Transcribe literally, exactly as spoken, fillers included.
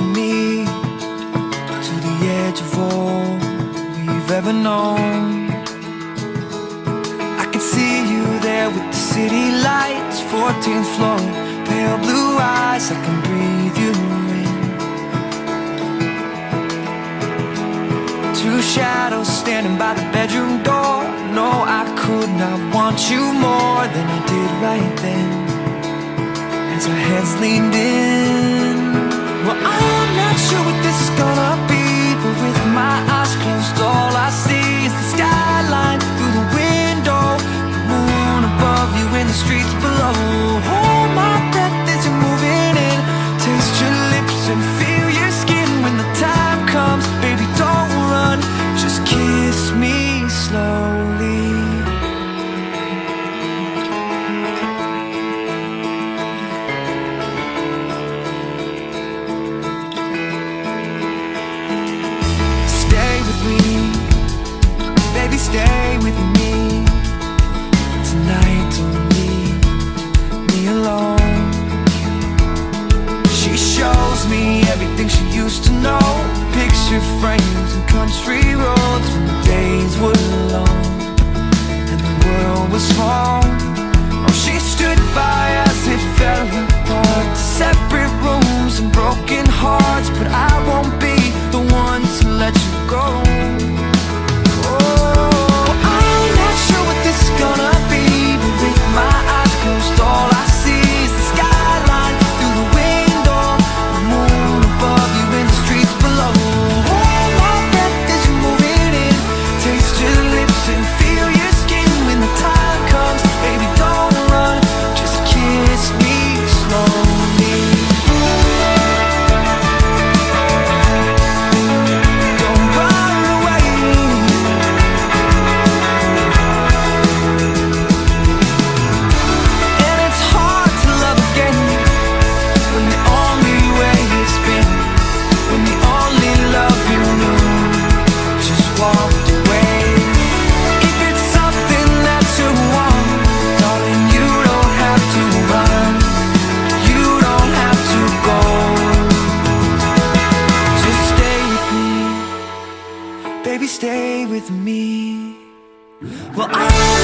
me to the edge of all we've ever known. I can see you there with the city lights, fourteenth floor, pale blue eyes, I can breathe you in. Two shadows standing by the bedroom door. No, I could not want you more than I did right then, as our heads leaned in. Well, I'm not sure what this is gonna be, but with my eyes closed, all I see is the skyline through the window, the moon above you and the streets below. Hold my breath as you're moving in, taste your lips and feel your skin. When the time comes, baby, don't run, just kiss me slowly. Baby, stay with me tonight, don't leave me alone. She shows me everything she used to know, picture frames and country roads when the days were long and the world was small. Oh, she stood by as it fell apart, separate rooms and broken hearts, but I won't be the one to let you go. Baby, stay with me. Well, I